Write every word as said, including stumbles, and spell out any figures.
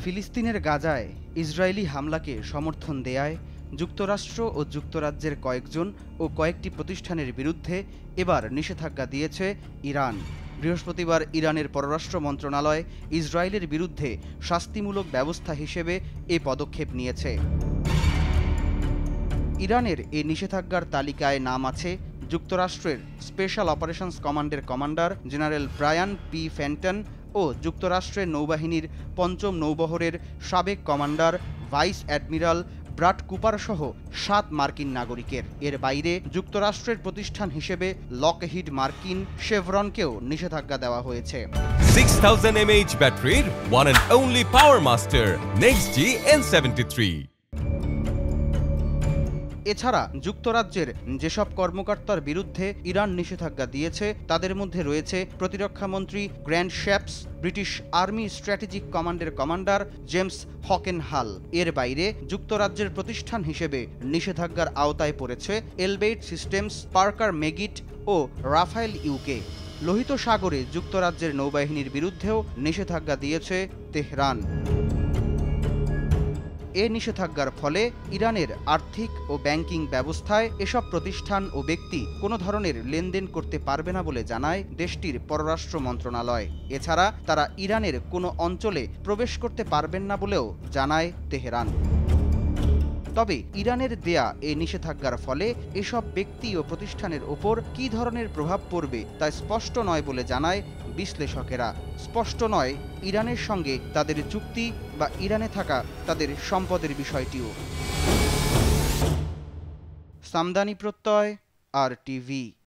ফিলিস্তিনের গাজায় ইসরায়েলি হামলাকে সমর্থন দেয়ায় যুক্তরাষ্ট্র ও যুক্তরাজ্যের কয়েকজন ও কয়েকটি প্রতিষ্ঠানের বিরুদ্ধে এবার নিষেধাজ্ঞা দিয়েছে ইরান। বৃহস্পতিবার ইরানের পররাষ্ট্র মন্ত্রণালয় ইসরায়েলের বিরুদ্ধে শাস্তিমূলক ব্যবস্থা হিসেবে এ পদক্ষেপ নিয়েছে। ইরানের এই নিষেধাজ্ঞার তালিকায় নাম আছে যুক্তরাষ্ট্রের স্পেশাল অপারেশনস কমান্ডের commander general Bryan P Fenton ও যুক্তরাষ্ট্রের নৌবাহিনীর পঞ্চম নৌবহরের সাবেক commander vice admiral Brad Cooper সহ সাত মার্কিন নাগরিকের। এর বাইরে যুক্তরাষ্ট্রের প্রতিষ্ঠান হিসেবে লকহিড মার্কিন শেভরনকেও নিষেধাজ্ঞা দেওয়া হয়েছে। six thousand milliamp hour ব্যাটারির one and only power master next G N seventy-three। এছাড়া যুক্তরাজ্যের যেসব কর্মকর্তার বিরুদ্ধে ইরান নিষেধাজ্ঞা দিয়েছে তাদের মধ্যে রয়েছে প্রতিরক্ষামন্ত্রী Grant Shapps, British army strategic কমান্ডের কমান্ডার জেমস হকেনহাল। এর বাইরে যুক্তরাজ্যের প্রতিষ্ঠান হিসেবে নিষেধাজ্ঞার আওতায় পড়েছে এলবেইট সিস্টেমস, পার্কার মেগিট ও রাফায়েল ইউকে। লোহিত সাগরে যুক্তরাজ্যের নৌবাহিনীর বিরুদ্ধেও নিষেধাজ্ঞা দিয়েছে তেহরান। এ নিষেধাজ্ঞার ফলে ইরানের আর্থিক ও ব্যাংকিং ব্যবস্থায় এসব প্রতিষ্ঠান ও ব্যক্তি কোনো ধরনের লেনদেন করতে পারবে না বলে জানায় দেশটির পররাষ্ট্র মন্ত্রণালয়। এছাড়া তারা ইরানের কোনো অঞ্চলে প্রবেশ করতে পারবেন না বলেও জানায় তেহরান। তবে ইরানের দেয়া এই নিষেধাজ্ঞার ফলে এসব ব্যক্তি ও প্রতিষ্ঠানের ওপর কী ধরনের প্রভাব পড়বে তা স্পষ্ট নয় বলে জানায় বিশ্লেষকেরা। স্পষ্ট নয় ইরানের সঙ্গে তাদের চুক্তি বা ইরানে থাকা তাদের সম্পদের বিষয়টিও। সামদানি প্রত্যয়, আর টিভি।